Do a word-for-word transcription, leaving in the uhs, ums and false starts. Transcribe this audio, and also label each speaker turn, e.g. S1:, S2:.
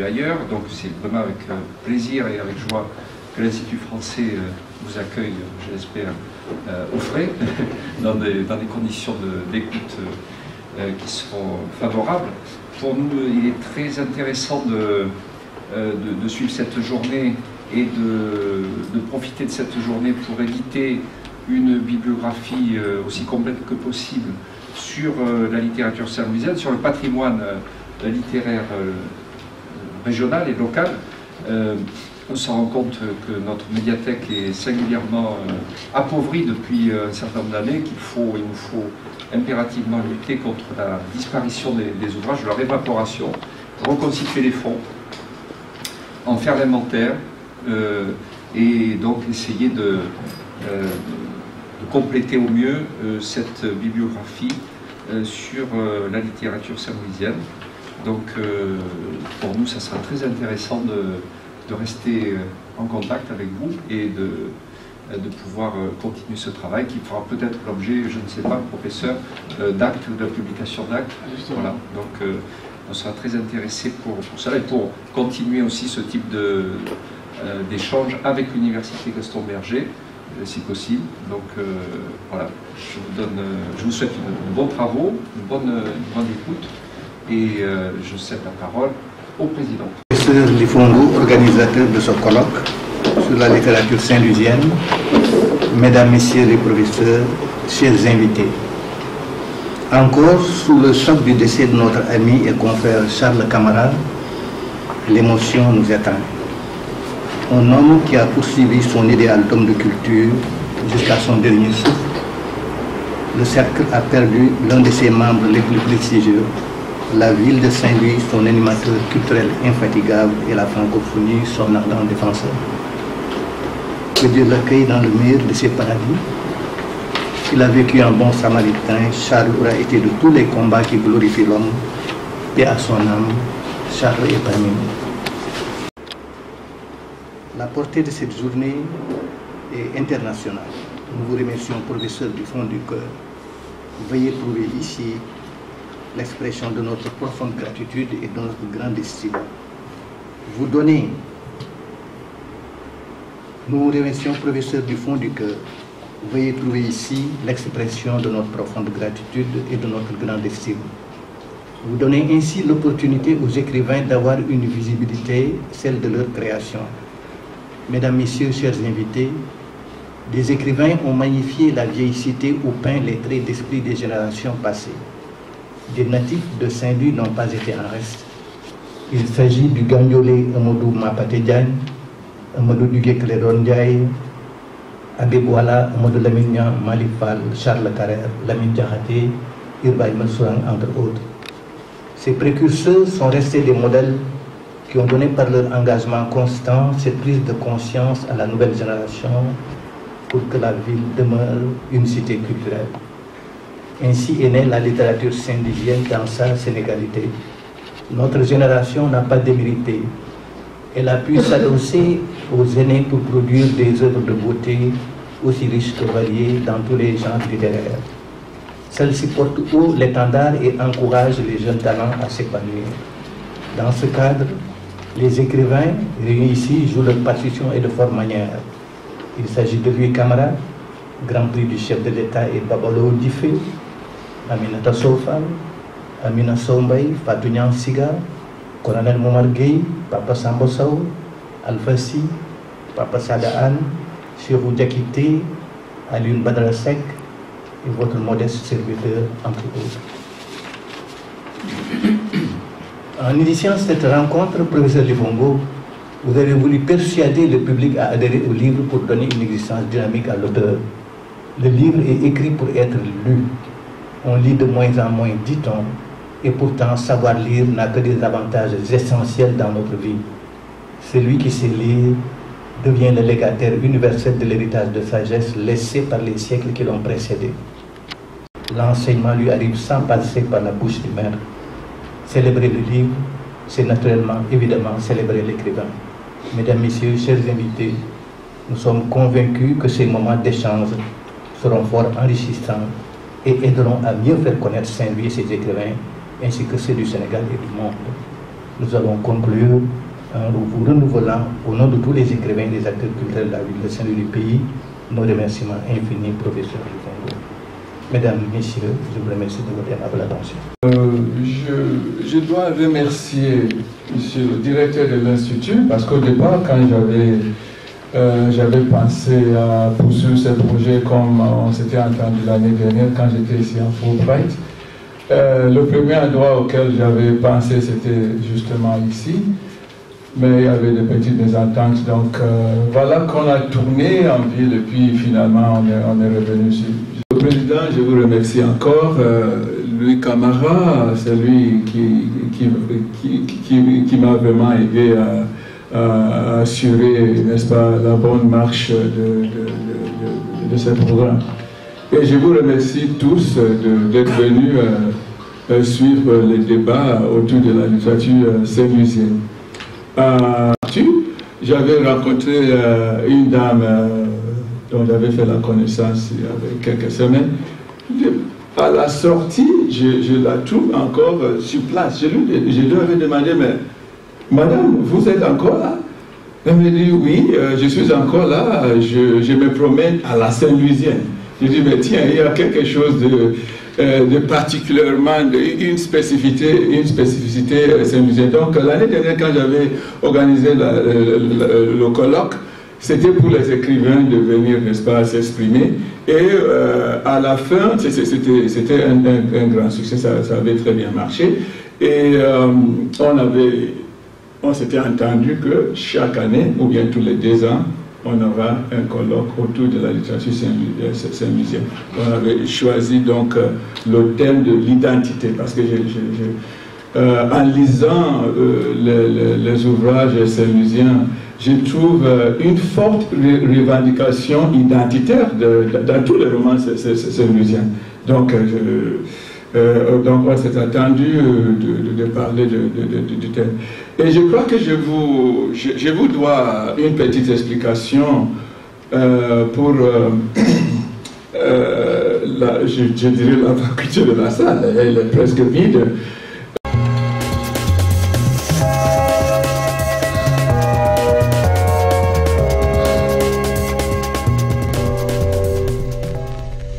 S1: ailleurs. Donc c'est vraiment avec euh, plaisir et avec joie que l'Institut français euh, vous accueille, je l'espère, euh, au frais, dans, des, dans des conditions d'écoute de, euh, qui seront favorables. Pour nous, il est très intéressant de, euh, de, de suivre cette journée et de, de profiter de cette journée pour éditer une bibliographie euh, aussi complète que possible sur euh, la littérature saint-louisienne, sur le patrimoine euh, littéraire euh, régional et local. Euh, on se rend compte que notre médiathèque est singulièrement euh, appauvrie depuis euh, un certain nombre d'années, qu'il faut, il nous faut impérativement lutter contre la disparition des, des ouvrages, leur évaporation, reconstituer les fonds, en faire l'inventaire euh, et donc essayer de, euh, de compléter au mieux euh, cette bibliographie euh, sur euh, la littérature saint-louisienne. Donc euh, pour nous, ça sera très intéressant de de rester en contact avec vous et de, de pouvoir continuer ce travail qui fera peut-être l'objet, je ne sais pas, professeur, d'actes ou de publication d'actes. Voilà. Donc euh, on sera très intéressé pour, pour cela et pour continuer aussi ce type de, euh, d'échange avec l'Université Gaston Berger, euh, si possible. Donc euh, voilà, je vous, donne, euh, je vous souhaite de bons travaux, une bonne, une bonne écoute et euh, je cède la parole au président.
S2: Professeur Lifongo, organisateur de ce colloque sur la littérature saint-louisienne, mesdames, messieurs les professeurs, chers invités. Encore sous le choc du décès de notre ami et confrère Charles Camara, l'émotion nous étreint. Un homme qui a poursuivi son idéal d'homme de culture jusqu'à son dernier souffle. Le cercle a perdu l'un de ses membres les plus prestigieux. La ville de Saint-Louis, son animateur culturel infatigable, et la francophonie, son ardent défenseur. Que Dieu l'accueille dans le meilleur de ses paradis. S'il a vécu un bon samaritain, Charles aura été de tous les combats qui glorifient l'homme. Paix à son âme, Charles est parmi nous. La portée de cette journée est internationale. Nous vous remercions, professeur, du fond du cœur. Veuillez trouver ici l'expression de notre profonde gratitude et de notre grande estime. Vous donnez, nous vous remercions, professeur, du fond du cœur. Veuillez trouver ici l'expression de notre profonde gratitude et de notre grande estime. Vous donnez ainsi l'opportunité aux écrivains d'avoir une visibilité, celle de leur création. Mesdames, Messieurs, chers invités, des écrivains ont magnifié la vieille cité où peint les traits d'esprit des générations passées. Des natifs de Saint-Louis n'ont pas été en reste. Il s'agit du Gagnolé Amadou Mapate Diagne, Amadou Duguay Clédor Ndiaye, Abib Wala, Amadou Lamine Malick Fall, Charles Carrère, Lamine Diakhaté, Ibrahim Mansourang, entre autres. Ces précurseurs sont restés des modèles qui ont donné par leur engagement constant cette prise de conscience à la nouvelle génération pour que la ville demeure une cité culturelle. Ainsi est née la littérature saint-louisienne dans sa sénégalité. Notre génération n'a pas démérité. Elle a pu s'adosser aux aînés pour produire des œuvres de beauté aussi riches que variées dans tous les genres littéraires. Celle-ci porte haut l'étendard et encourage les jeunes talents à s'épanouir. Dans ce cadre, les écrivains réunis ici jouent leur partition et de forte manière. Il s'agit de Louis Camara, Grand Prix du chef de l'État et Babalo Diffé, Aminata Sofal, Amina Sombay, Fatou Niang Siga, Colonel Momar Gueye, Papa Sambo Sow, Alpha Si, Papa Sada Anne, Chirou Diakité, Alioune Badara Seck et votre modeste serviteur, entre autres. En initiant cette rencontre, professeur Lifongo, vous avez voulu persuader le public à adhérer au livre pour donner une existence dynamique à l'auteur. Le livre est écrit pour être lu. On lit de moins en moins, dit-on, et pourtant savoir lire n'a que des avantages essentiels dans notre vie. Celui qui sait lire devient le légataire universel de l'héritage de sagesse laissé par les siècles qui l'ont précédé. L'enseignement lui arrive sans passer par la bouche du maître. Célébrer le livre, c'est naturellement, évidemment, célébrer l'écrivain. Mesdames, Messieurs, chers invités, nous sommes convaincus que ces moments d'échange seront fort enrichissants et aideront à mieux faire connaître Saint-Louis et ses écrivains, ainsi que ceux du Sénégal et du monde. nous allons conclure en vous renouvelant, au nom de tous les écrivains et des acteurs culturels de la ville de Saint-Louis du pays, nos remerciements infinis, professeur Lufongo. Mesdames, Messieurs, je vous remercie de votre aimable attention.
S3: Euh, je, je dois remercier Monsieur le directeur de l'Institut, parce qu'au départ, quand j'avais euh, j'avais pensé à poursuivre ce projet comme on s'était entendu l'année dernière, quand j'étais ici en Fulbright, euh, le premier endroit auquel j'avais pensé, c'était justement ici. Mais il y avait des petites mésententes, donc euh, voilà qu'on a tourné en ville et puis finalement on est, on est revenu ici. Le président, je vous remercie encore. Euh, Louis Camara, c'est lui qui, qui, qui, qui, qui m'a vraiment aidé à, à assurer, n'est-ce pas, la bonne marche de, de, de, de, de ce programme. Et je vous remercie tous d'être venus euh, suivre les débats autour de la littérature euh, saint-louisienne. Euh, j'avais rencontré euh, une dame euh, dont j'avais fait la connaissance il y avait quelques semaines. À la sortie, je, je la trouve encore euh, sur place. Je lui, je lui avais demandé, mais madame, vous êtes encore là? Elle me dit, oui, euh, je suis encore là, je, je me promène à la Saint-Louisienne. Je dis, mais tiens, il y a quelque chose de... de particulièrement de, une spécificité, une spécificité saint-louisienne. Donc l'année dernière, quand j'avais organisé la, le, le, le colloque, c'était pour les écrivains de venir, n'est-ce pas, s'exprimer. Et euh, à la fin, c'était un, un, un grand succès, ça, ça avait très bien marché. Et euh, on avait, on s'était entendu que chaque année, ou bien tous les deux ans, on aura un colloque autour de la littérature saint-louisienne. On avait choisi donc euh, le thème de l'identité, parce que je, je, je, euh, en lisant euh, les, les, les ouvrages saint-louisiens, je trouve euh, une forte revendication identitaire de, de, dans tous les romans saint-louisiens. Donc, euh, je, euh, donc on s'est attendu de, de, de parler de, de, de, du thème. Et je crois que je vous, je, je vous dois une petite explication euh, pour, euh, euh, la, je, je dirais, la vacuité de la salle. Elle est presque vide.